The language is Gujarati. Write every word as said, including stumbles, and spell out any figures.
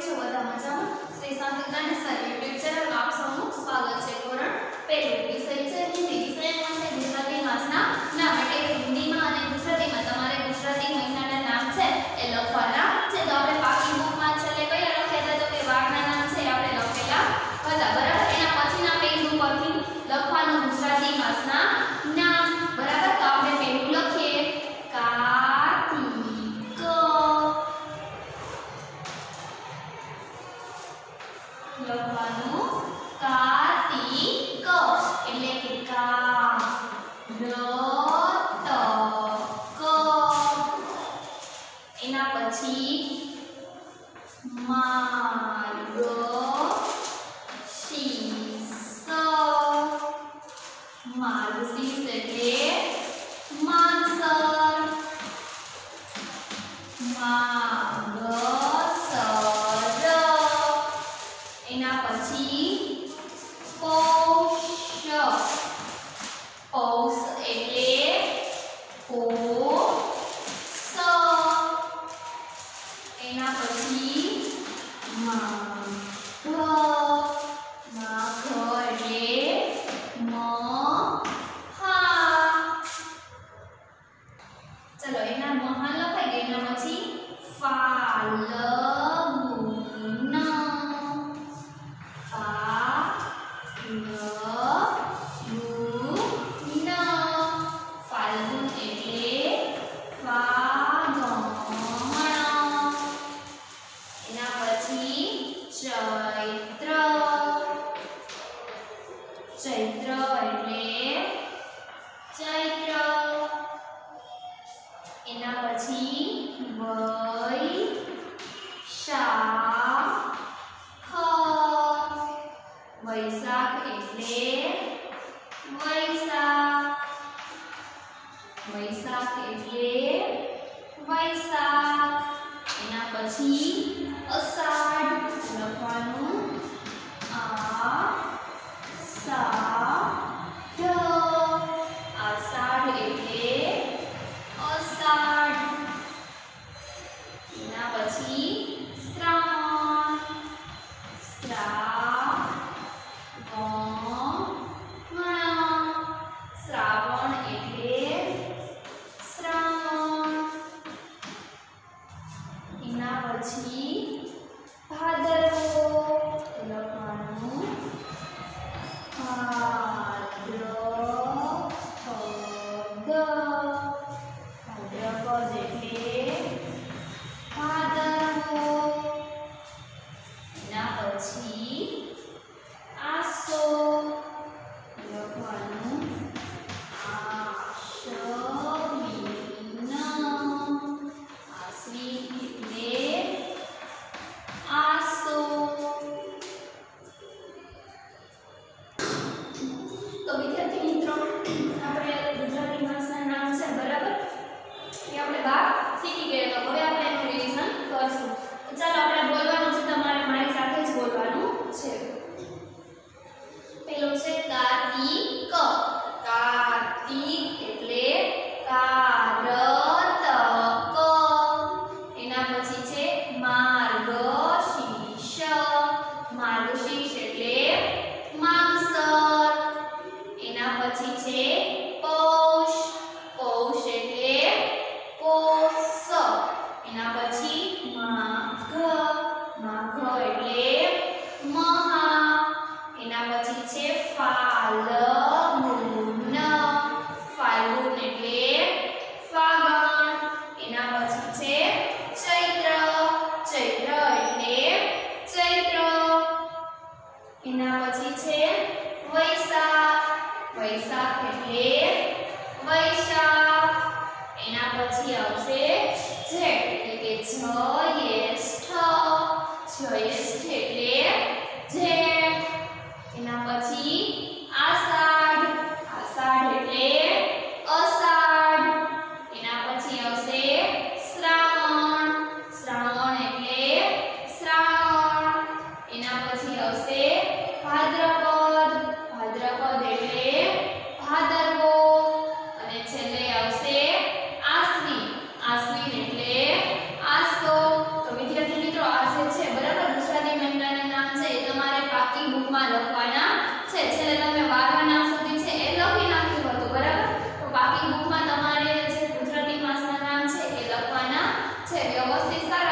છો બધા મજામાં? Shri Shantidan sir YouTube channel આપ સૌનું સ્વાગત છે. ધોરણ પહેલું વિષય છે હિન્દી. વિષયમાં છે ગુજરાતી માસના નામ. એટલે હિન્દીમાં અને ગુજરાતીમાં તમારે ગુજરાતી મહિનાના નામ છે એ લખવાના છે. તો આપણે પાકી બુકમાં છેલ્લે કયા લખ્યા હતા? તો કે વારના નામ છે આપણે લખેલા હતા, બરાબર. એના પછીના પેજ ઉપરથી લખવાનું ગુજરાતી માસના નામ, બરાબર. તો આપણે પહેલું લખીએ કાર્તિક. લખવાનું કાર્તિક એટલે કે કા ર ત ક. એના પછી માર્ગશીર્ષ. માર્ગશીર્ષ એટલે માગસર. માગસર. એના પછી પૌષ. પૌષ એટલે પોષ. એના પછી માઘ. માઘ એટલે મહા. ચલો એના મહા લખાઈ ગયું. એના પછી ફાલ્ગુન. ફાલ્ગુન એટલે ફાગણ. એના પછી ચૈત્ર. ચૈત્ર એટલે ચૈત્ર. એના પછી વૈશાખ. વૈશાખ એટલે વૈશાખ. વૈશાખ એટલે વૈશાખ. એના પછી અષાઢ. લખવાનું આ સા ઢ. અષાઢ એટલે અષાઢ. એના પછી શ્રાવણ. શ્રાવણ. શ્રાવણ એટલે શ્રાવણ. એના પછી ભાદરવો. લખવાનું ભાદ્રપદ. ભાદ્રપદ એટલે ભાદરવો. એના પછી આસો. લખવાનું આશ્વિન. આશ્વિન એટલે આસો. તો વિદ્યાર્થી મિત્રો, આપણે ગુજરાતી માસના નામ છે, બરાબર, એ આપણે બાર શીખી ગયા. તો હવે આપણે એનું રિવિઝન કરશું. તો ચાલો આપણે બોલવાનું છે. તમારે મારી સાથે જ બોલવાનું છે. પેલો છે કાર્તિક. કાર્તિક એટલે કારતક. એના પછી છે માર્ગશીર્ષ. માર્ગશીર્ષ એટલે માગસર. એના પછી છે પૌષ. પૌષ એટલે પોષ. એના પછી માઘ. માઘ એટલે મહા. એના પછી છે ફાલ્ગુન. ફાલ્ગુન એટલે ફાગણ. એના પછી છે ચૈત્ર. ચૈત્ર એટલે ચૈત્ર. એના પછી છે વૈશાખ. વૈશાખ એટલે વૈશાખ. એના પછી આવશે જેઠ એટલે કે જ્યેષ્ઠ. જ્યેષ્ઠ એટલે જેઠ. એના પછી આષાઢ. આષાઢ એટલે અષાઢ. એના પછી આવશે શ્રાવણ. શ્રાવણ એટલે શ્રાવણ. એના પછી આવશે ભાદ્રપદ. ભાદ્રપદ એટલે ભાદરવો. અને છેલ્લે આવશે આશ્વિન. આશ્વિન એટલે આસો. તો વિદ્યાર્થી મિત્રો, આ જે છે, બરાબર, બુકમાં લખવાના છે. છેલ્લે તમે વારના નામ સુધી છે એ લખી નાખ્યું હતું, બરાબર? તો બાકી બુકમાં તમારે જે ગુજરાતી માસના નામ છે એ લખવાના છે. વ્યવસ્થિત સારા